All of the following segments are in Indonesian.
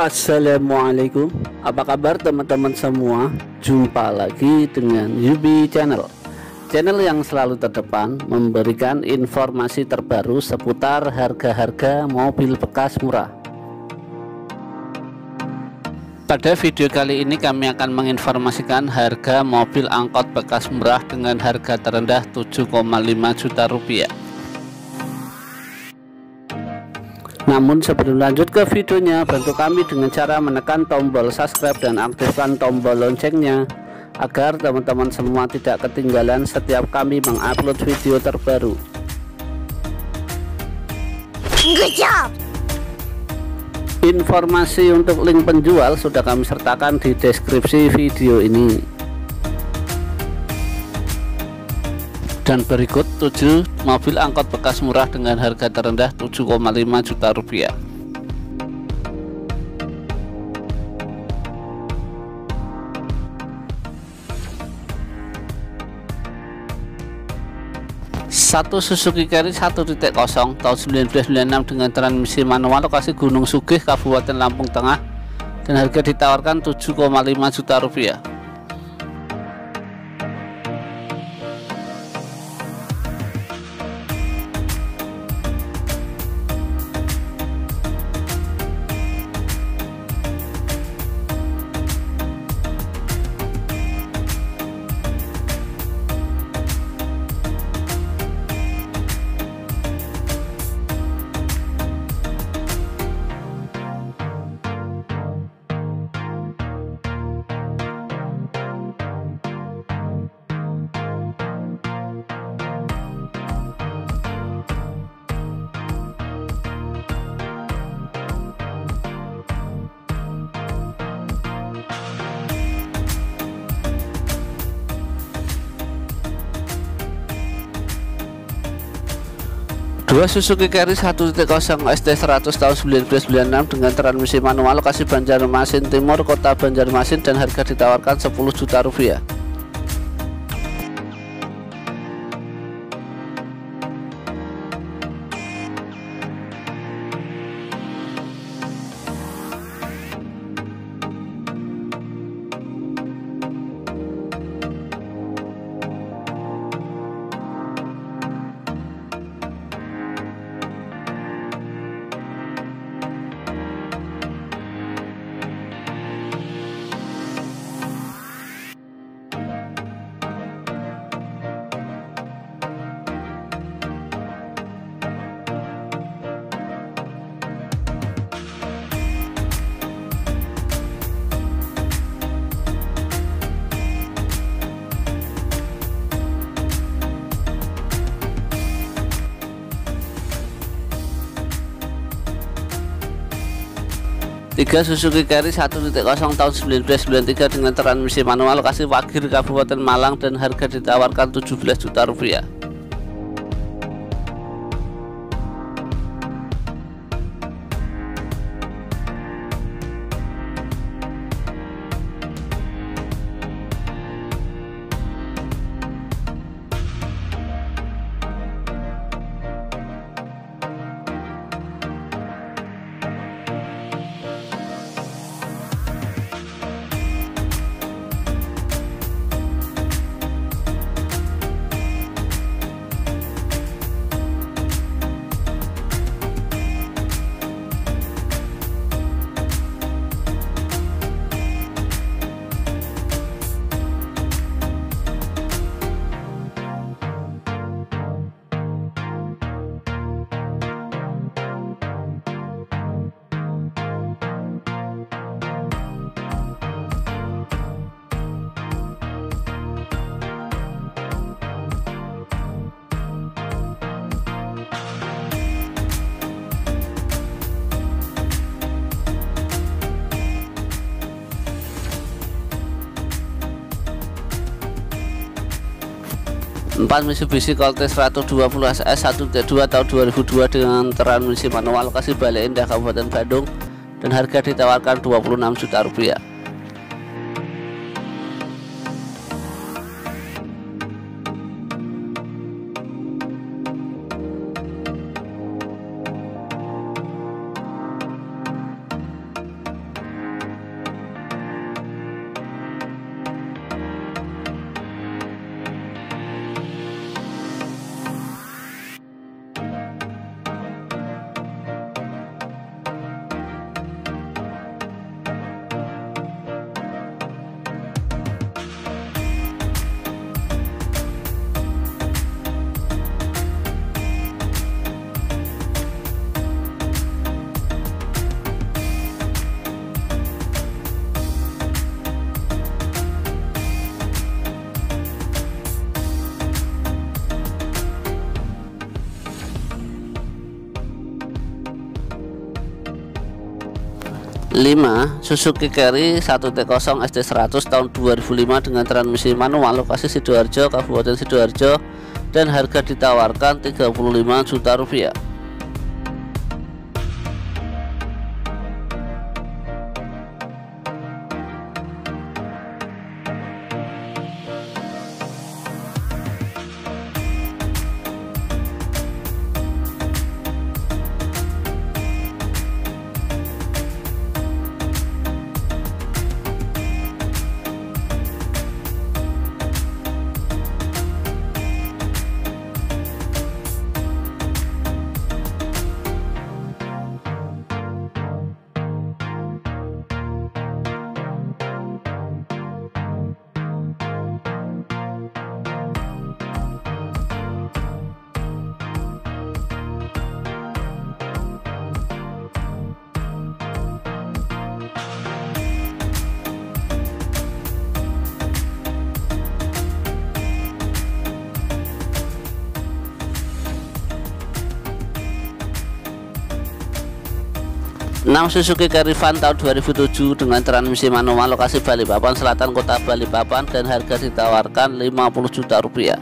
Assalamualaikum, apa kabar teman-teman semua? Jumpa lagi dengan Yubi Channel, channel yang selalu terdepan memberikan informasi terbaru seputar harga-harga mobil bekas murah. Pada video kali ini kami akan menginformasikan harga mobil angkot bekas murah dengan harga terendah 7,5 juta rupiah. Namun sebelum lanjut ke videonya, bantu kami dengan cara menekan tombol subscribe dan aktifkan tombol loncengnya agar teman-teman semua tidak ketinggalan setiap kami mengupload video terbaru. Good job. Informasi untuk link penjual sudah kami sertakan di deskripsi video ini. Dan berikut 7 mobil angkot bekas murah dengan harga terendah 7,5 juta rupiah. Satu Suzuki Carry 1.0 tahun 1996 dengan transmisi manual, lokasi Gunung Sugih, Kabupaten Lampung Tengah, dan harga ditawarkan 7,5 juta rupiah. Dua Suzuki Carry 1.0 ST100 tahun 1996 dengan transmisi manual, lokasi Banjarmasin Timur, Kota Banjarmasin, dan harga ditawarkan 10 juta rupiah. Tiga Suzuki Carry 1.0 tahun 1993 dengan transmisi manual, lokasi Wagir, Kabupaten Malang, dan harga ditawarkan 17 juta rupiah. Empat Mitsubishi Colt 120 SS 1.2 tahun 2002 dengan transmisi manual, lokasi Bale Endah, Kabupaten Bandung, dan harga ditawarkan 26 juta rupiah. 5. Suzuki Carry 1T0 SD100 tahun 2005 dengan transmisi manual, lokasi Sidoarjo, Kabupaten Sidoarjo, dan harga ditawarkan 35 juta rupiah. Suzuki Carry Van tahun 2007 dengan transmisi manual, lokasi Balikpapan Selatan, Kota Balikpapan, dan harga ditawarkan 50 juta rupiah.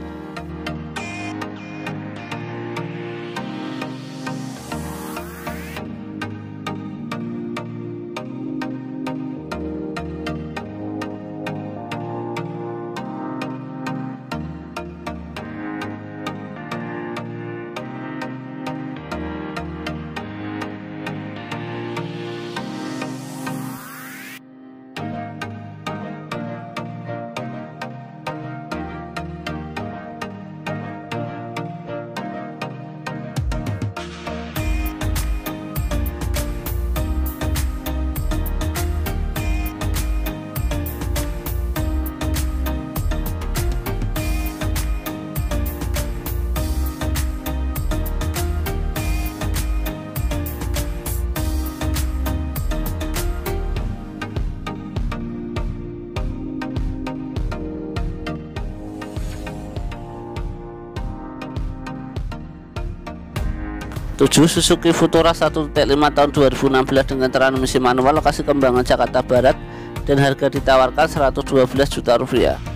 Tujuh, Suzuki Futura 1.5 tahun 2016 dengan transmisi manual, lokasi Kembangan, Jakarta Barat, dan harga ditawarkan 112 juta rupiah.